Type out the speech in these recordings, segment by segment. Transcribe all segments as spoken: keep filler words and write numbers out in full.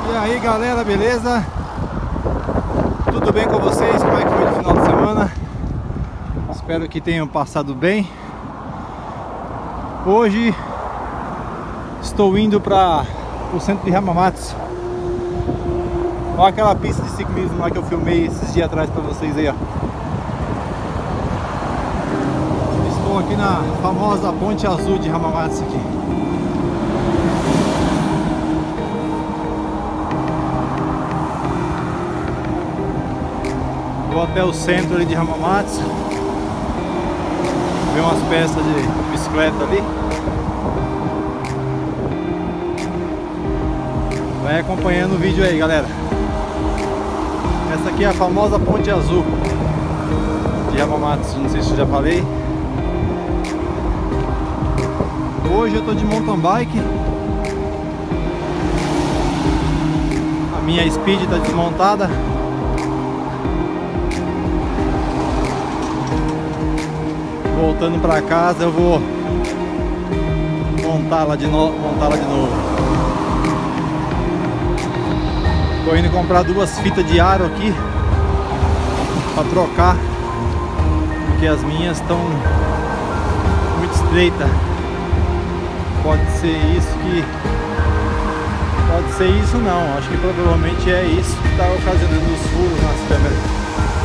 E aí galera, beleza? Tudo bem com vocês? Como é que foi o final de semana? Espero que tenham passado bem. Hoje estou indo para o centro de Hamamatsu. Olha aquela pista de ciclismo lá que eu filmei esses dias atrás para vocês aí, ó. Estou aqui na famosa Ponte Azul de Hamamatsu aqui. Vou até o centro ali de Hamamatsu, ver umas peças de bicicleta ali. Vai acompanhando o vídeo aí, galera. Essa aqui é a famosa Ponte Azul de Hamamatsu, não sei se eu já falei. Hoje eu tô de mountain bike. A minha Speed tá desmontada. Voltando para casa eu vou montá-la de novo, montá-la de novo. Tô indo comprar duas fitas de aro aqui para trocar, porque as minhas estão muito estreitas. Pode ser isso que pode ser isso não, acho que provavelmente é isso que está ocasionando os furos nas câmeras.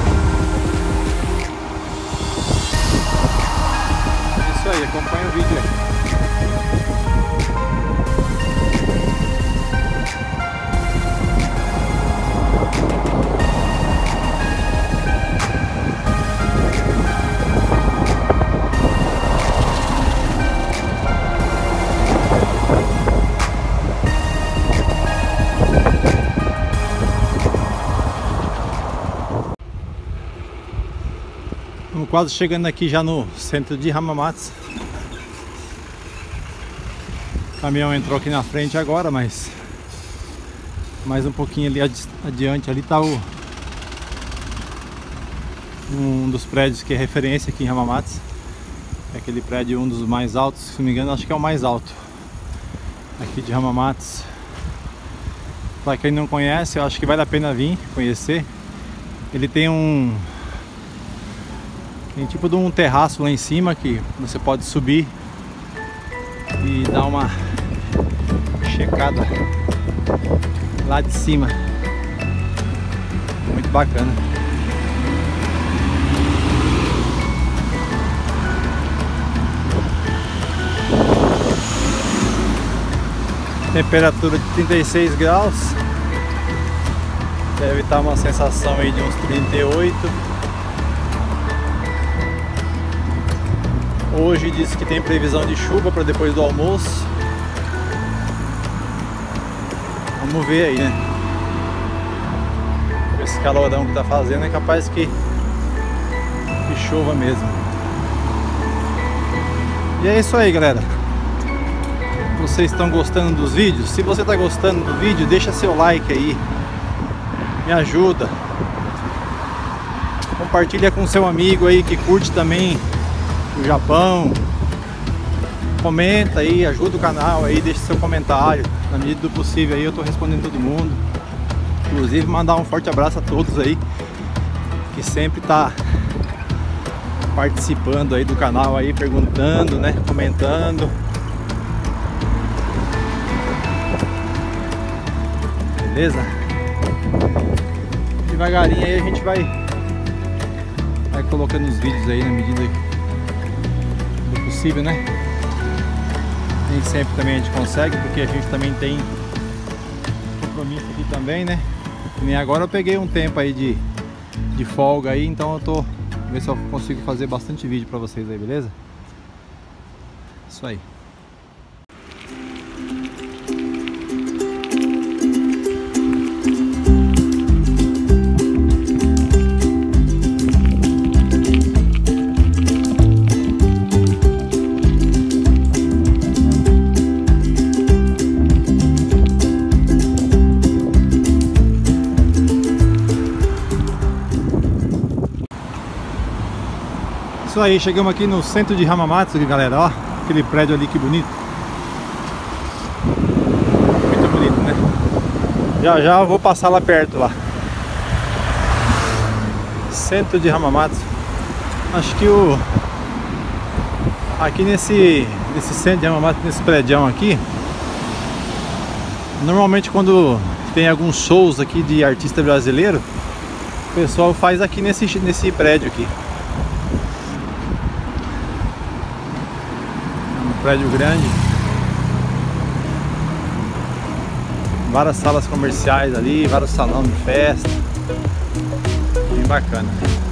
Isso aí, acompanha o vídeo aí. Estamos quase chegando aqui já no centro de Hamamatsu. O caminhão entrou aqui na frente agora, mas mais um pouquinho ali adiante ali está o um dos prédios que é referência aqui em Hamamatsu. É aquele prédio, um dos mais altos, se não me engano, acho que é o mais alto aqui de Hamamatsu. Para quem não conhece, eu acho que vale a pena vir conhecer. Ele tem um Tem tipo de um terraço lá em cima que você pode subir e dar uma checada lá de cima. Muito bacana. Temperatura de trinta e seis graus. Deve estar uma sensação aí de uns trinta e oito. Hoje disse que tem previsão de chuva para depois do almoço. Vamos ver aí, né? Esse calorão que tá fazendo é capaz que, que chova mesmo. E é isso aí, galera. Vocês estão gostando dos vídeos? Se você está gostando do vídeo, deixa seu like aí. Me ajuda. Compartilha com seu amigo aí que curte também o Japão. Comenta aí, ajuda o canal aí, deixa seu comentário. Na medida do possível aí eu tô respondendo todo mundo. Inclusive mandar um forte abraço a todos aí que sempre tá participando aí do canal aí, perguntando, né, comentando. Beleza? Devagarinho aí a gente vai vai colocando os vídeos aí na medida possível, né? Nem sempre também a gente consegue, porque a gente também tem compromisso aqui também, né? E nem agora eu peguei um tempo aí de, de folga aí, então eu tô ver se eu consigo fazer bastante vídeo pra vocês aí, beleza? Isso aí. Isso aí, chegamos aqui no centro de Hamamatsu, galera, ó, aquele prédio ali, que bonito. Muito bonito, né? Já já eu vou passar lá perto lá. Centro de Hamamatsu. Acho que o aqui nesse nesse centro de Hamamatsu, nesse prédio aqui, normalmente quando tem alguns shows aqui de artista brasileiro, o pessoal faz aqui nesse nesse prédio aqui. Um prédio grande. Várias salas comerciais ali, vários salões de festa. Bem bacana.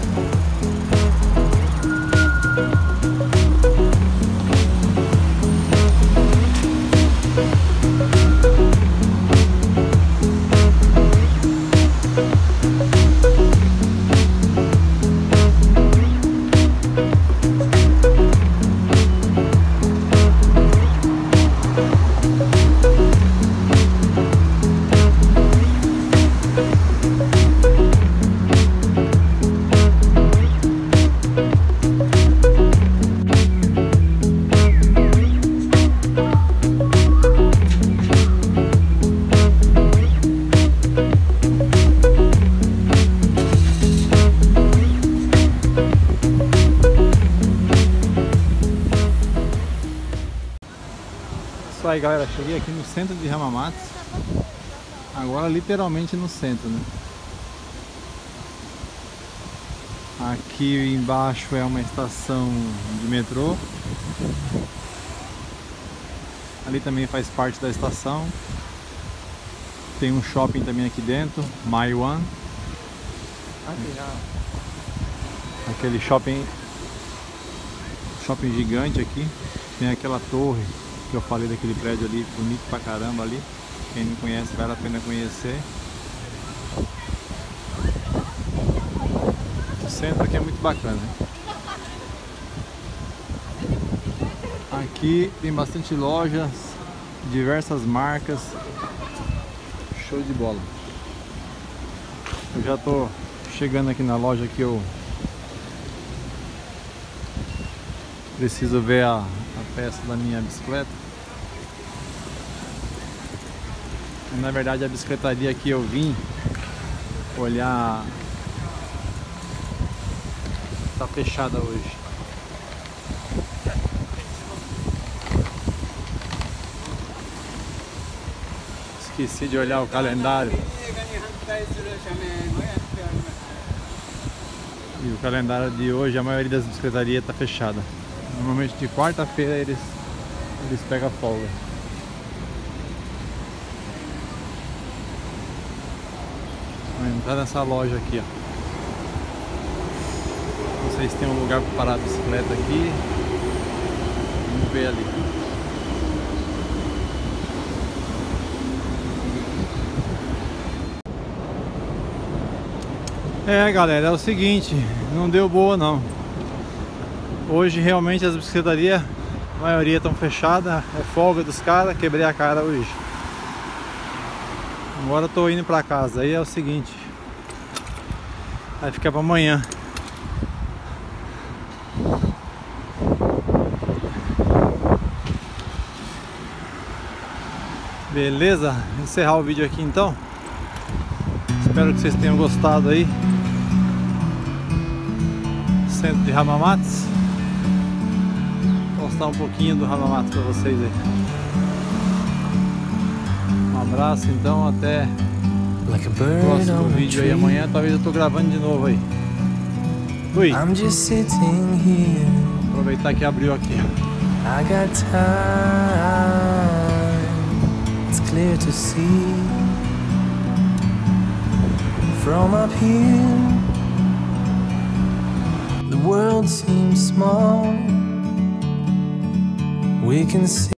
Isso aí, galera, cheguei aqui no centro de Hamamatsu. Agora literalmente no centro, né? Aqui embaixo é uma estação de metrô. Ali também faz parte da estação. Tem um shopping também aqui dentro, Maiwan. Aquele shopping shopping gigante aqui. Tem aquela torre que eu falei daquele prédio ali, bonito pra caramba ali. Quem não conhece, vale a pena conhecer. O centro aqui é muito bacana, né? Aqui tem bastante lojas, diversas marcas. Show de bola. Eu já tô chegando aqui na loja que eu preciso ver a, a peça da minha bicicleta. Na verdade, a bicicletaria que eu vim olhar tá fechada hoje. Esqueci de olhar o calendário. E o calendário de hoje, a maioria das bicicletarias tá fechada. Normalmente de quarta-feira eles, eles pegam folga. Vou entrar nessa loja aqui, ó. Não sei se tem um lugar para parar a bicicleta aqui. Vamos ver ali. É, galera, é o seguinte, não deu boa não. Hoje realmente as bicicletarias, a maioria estão fechadas, é folga dos caras, quebrei a cara hoje. Agora eu tô indo pra casa, aí é o seguinte, vai ficar pra amanhã. Beleza? Vou encerrar o vídeo aqui então. Espero que vocês tenham gostado aí. Centro de Hamamatsu. Vou mostrar um pouquinho do Hamamatsu pra vocês aí. Um abraço então, até o próximo vídeo aí amanhã. Talvez eu tô gravando de novo aí. Fui! Aproveitar que abriu aqui. I got time. It's clear to see from up here. The world seems small. We can see